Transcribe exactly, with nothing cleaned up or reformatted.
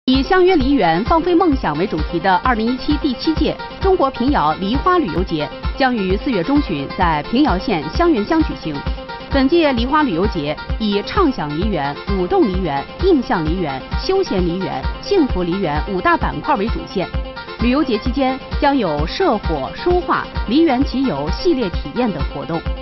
以相约梨园，放飞梦想为主题的二零一七第七届中国平遥梨花旅游节将于四月中旬在平遥县香园乡举行。本届梨花旅游节以畅享梨园、舞动梨园、印象梨园、休闲梨园、幸福梨园五大板块为主线。旅游节期间将有社火、书画、梨园集邮系列体验等活动。